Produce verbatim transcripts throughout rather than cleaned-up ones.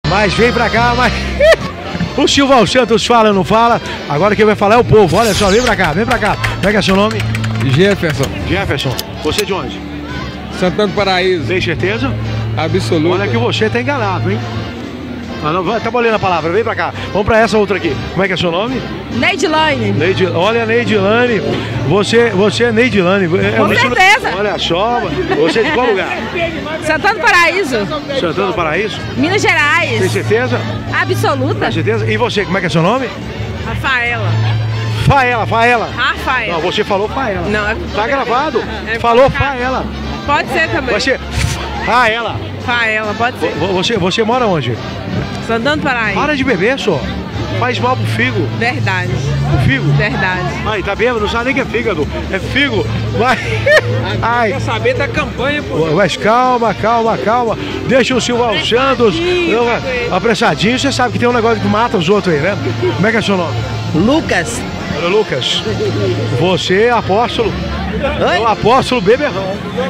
Mas vem pra cá, mas... O Silvão Santos fala ou não fala? Agora quem vai falar é o povo. Olha só, vem pra cá, vem pra cá. Como é que é seu nome? Jefferson. Jefferson. Você de onde? Santana do Paraíso. Tem certeza? Absoluto. Olha que você tá enganado, hein? Ah, não, vai, tá molhando a palavra, vem pra cá. Vamos pra essa outra aqui. Como é que é seu nome? Neidilane. Neide, olha, Neidilane. Você, você é Neidilane. É, Com certeza. Olha só, você é de qual lugar? Santana do Paraíso. Santana do Paraíso? Minas Gerais. Tem certeza? Absoluta. Tem certeza? E você, como é que é seu nome? Rafaela. Faela, Faela. Rafaela. Não, você falou Faela. Não, é... Tá gravado. É, falou Faela. Pode ser também. Vai ser Faela. Faela, pode ser. Você, você mora onde? Santana do Paraíso. Para de beber, só. Faz mal pro figo. Verdade. O figo? Verdade. Ai, tá bêbado? Não sabe nem que é fígado. É figo. Vai. Ai. Quer saber da campanha, pô. Mas calma, calma, calma. Deixa o Silvão Santos. Apressadinho. Você sabe que tem um negócio que mata os outros aí, né? Como é que é seu nome? Lucas. Olha, Lucas. Você é apóstolo. Oi? É o apóstolo beberrão.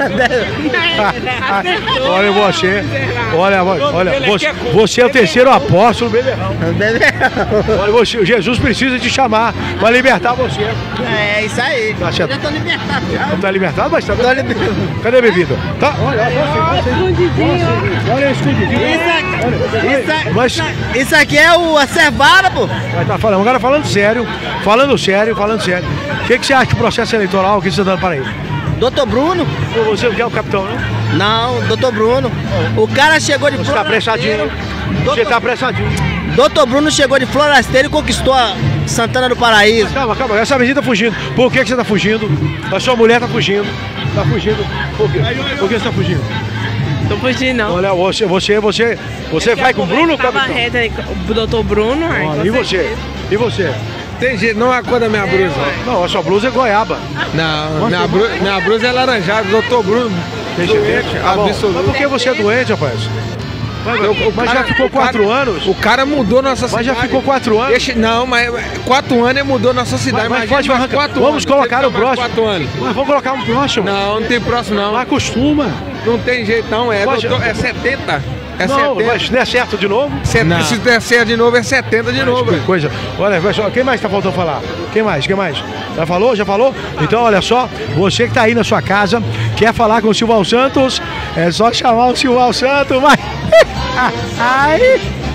Olha você. Olha, olha. Você, você é o terceiro apóstolo beberrão. Olha, você, Jesus precisa te chamar para libertar você. É isso aí. Tá certo. Já tô libertado já. Não tá libertado, mas tá. Tô libertado. Cadê a bebida? Tá, olha, olha, olha, olha, escondidinho. Isso aqui, isso, aqui- Mas, isso aqui é o a cevada, pô. mas tá falando, agora falando sério, falando sério, falando sério. O que, que você acha do processo eleitoral que você está dando para isso? Doutor Bruno? Você não quer o capitão, não? Não, doutor Bruno. O cara chegou de Você tá apressadinho. Você Doutor, tá apressadinho. doutor Bruno chegou de Florasteiro e conquistou a Santana do Paraíso. Calma, calma, essa menina tá fugindo. Por que, que você tá fugindo? A sua mulher tá fugindo. Tá fugindo. Por quê? Por que você tá fugindo? Tô fugindo, não. Olha, você, você, você, você vai com o Bruno ou com o Tava capitão? reta aí com o doutor Bruno. ai, Olha, com e você? certeza. E você? Tem jeito, não é a cor da minha blusa. Não, a sua blusa é goiaba. Não, minha, bru, minha blusa é laranjada, doutor Bruno. Tem certeza? Tá bom. Mas Absoluto. por que você é doente, rapaz? Mas, mas já ficou quatro cara, anos? O cara mudou nossa Mas cidade. já ficou quatro anos? Deixa- não, mas quatro anos ele mudou nossa cidade. Mas, mas Imagina pode mais arrancar. quatro Vamos anos. colocar Tem o que ficar mais próximo. Quatro anos. Mas vamos colocar um próximo. Não, não tem próximo não. Não acostuma. Não tem jeito não, é, Pode- doutor, é setenta. É não, setenta. mas não é certo de novo? Set- Não. Se der certo de novo, é setenta de novo. Que coisa. Olha, pessoal, quem mais tá faltando falar? Quem mais? Quem mais? Já falou? Já falou? Então, olha só, você que tá aí na sua casa, quer falar com o Silvão Santos, é só chamar o Silvão Santos, vai. Ai.